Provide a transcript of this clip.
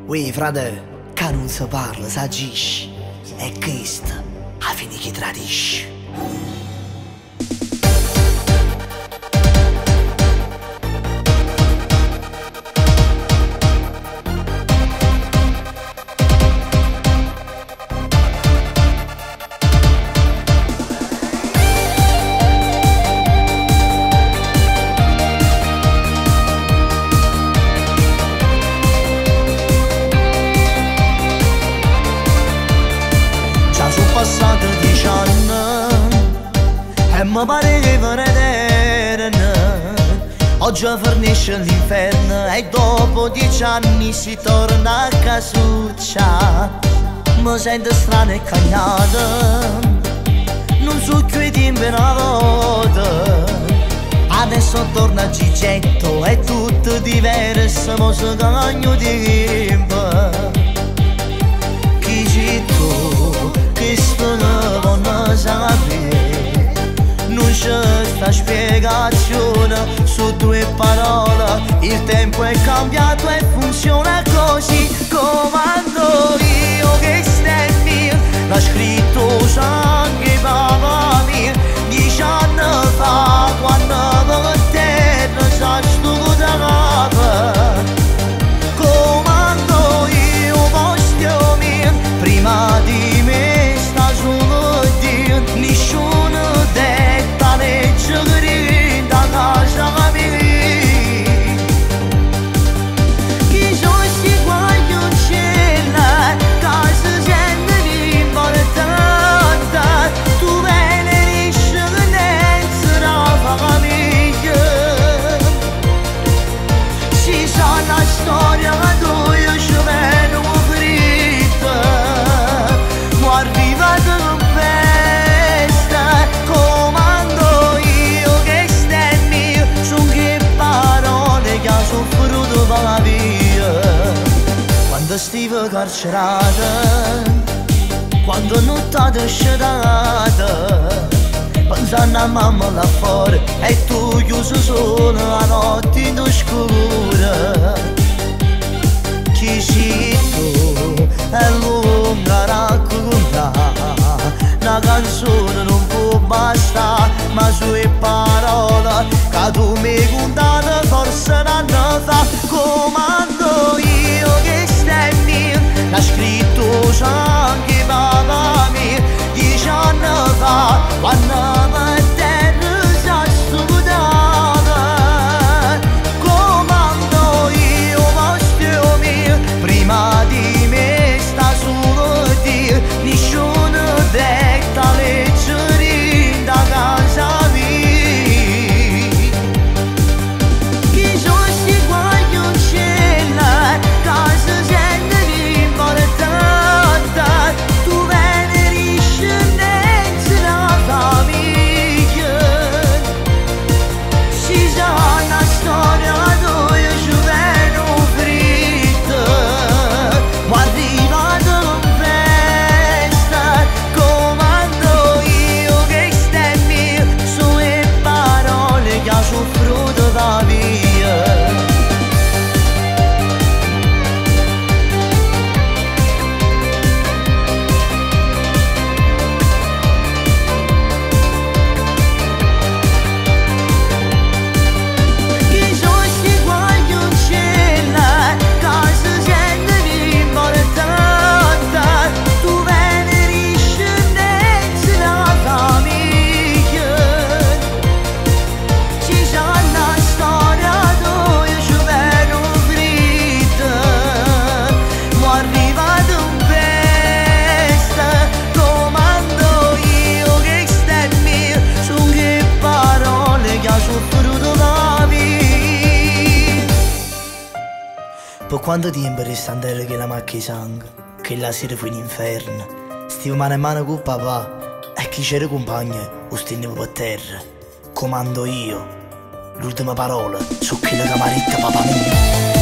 Ui, frate, che non si parla, si agisce. E questo, a fine che tradisce. Passati 10 anni e mi pare che vederne. Oggi fornisce l'inferno e dopo 10 anni si torna a casuccia. Mi sento strano e cagnato, non so più di una volta. Adesso torna a Gigetto, è tutto diverso, ma si cagno di tempo. Chi ci tu? Questo non lo sapere, non c'è sta spiegazione su due parole. Il tempo è cambiato e funziona così. Comando io che stemmi, l'ha scritto sangue papà mio 10 anni fa, quando per terra sa studa capa. Comando io postio mio, prima di me nessuno detta legge che da casa mia. Chi sono sti guaglioncelli che si sentono importanti? Tu venerisci che non sarà famiglia. Si sa la storia che tu io ci vengo fritta, ma arrivata la via. Quando stivo carcerata, quando non t'ho scelata, pensando a mamma là fuori e tu chiuso solo la notte in oscura. Chi sei tu? È lunga raccontare, una canzone non può bastare, ma sue parole che tu mi hai contato forse un anno fa. Comando io che stemmi, l'ha scritto anche papà mio 10 anni fa, quando per terra si studava. Comando io postio mio, prima di me sta solo Dio, nessuno detta legge da casa mia. Per quanto tempo resta in terra che la macchia di sangue, che la sera fu in inferno, stiamo mano a mano con papà e chi c'era compagno lo stennevo per terra. Comando io, l'ultima parola su quella camaretta papà mio.